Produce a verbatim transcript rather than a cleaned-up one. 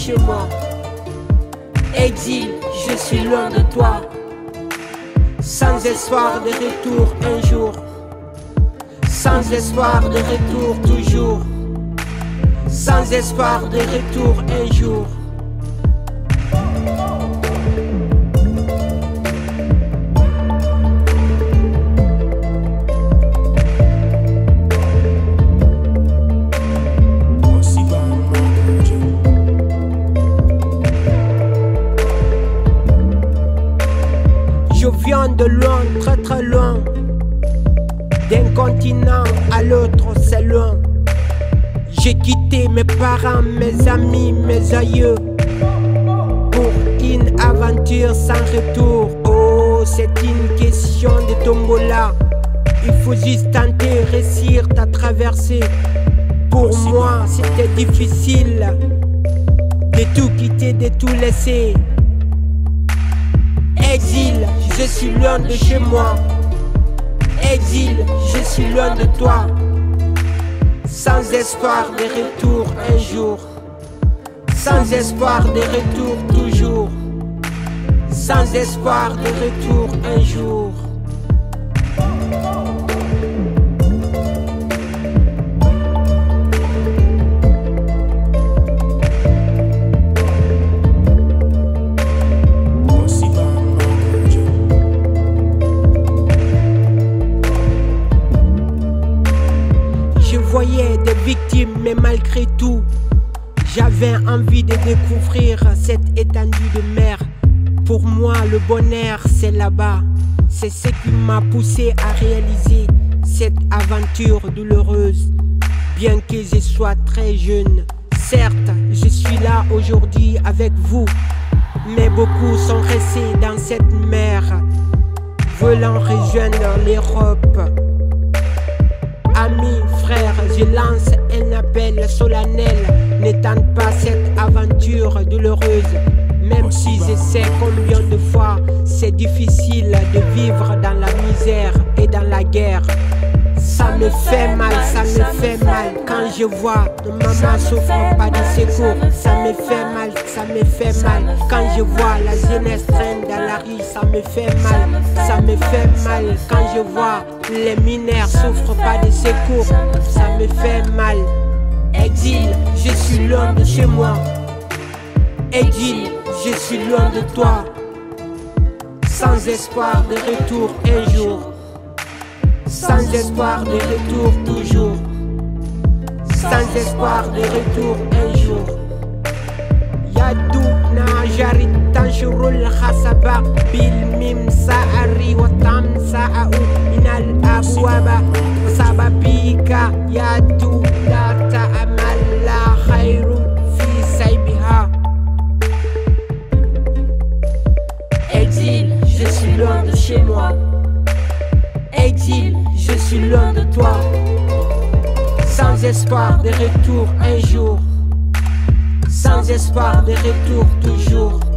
chez moi. Exil, je suis loin de toi. Sans espoir de retour un jour. Sans espoir de retour toujours. Sans espoir de retour un jour. Je viens de loin, très très loin. D'un continent à l'autre, c'est loin. J'ai quitté mes parents, mes amis, mes aïeux pour une aventure sans retour. Oh, c'est une question de tombola. Il faut juste tenter, réussir ta traversée. Pour moi, c'était difficile de tout quitter, de tout laisser. Exil, je suis loin de chez moi. Exil, je suis loin de toi. Sans espoir de retour un jour. Sans espoir de retour toujours. Sans espoir de retour un jour. Je voyais des victimes, mais malgré tout, j'avais envie de découvrir cette étendue de mer. Pour moi, le bonheur, c'est là-bas. C'est ce qui m'a poussé à réaliser cette aventure douloureuse. Bien que je sois très jeune, certes, je suis là aujourd'hui avec vous, mais beaucoup sont restés dans cette mer, voulant rejoindre l'Europe. Amis, frères, je lance un appel solennel. Ne tente pas cette aventure douloureuse. Même si je sais combien de fois c'est difficile de vivre dans la misère et dans la guerre. Ça me fait mal, ça me fait mal quand je vois maman souffre pas de secours. Ça me fait mal, ça me fait mal quand je vois la jeunesse traîne dans la rue. Ça me fait mal, ça me fait mal quand je vois les mineurs souffrent pas de secours. Ça me fait mal. Exil, je suis loin de chez moi. Exil, je suis loin de toi. Sans espoir de retour un jour. Sans espoir de retour toujours. Sans espoir de retour un jour. Yadou najarit tanshurul khasaba bil mim sa'ari wa tam sa'u minal abwaba sababika yadou la ta'amal la khairu fi saybiha. Exil, je suis loin de chez moi. Exil, je suis loin de toi. Sans espoir de retour un jour. Sans espoir de retour toujours.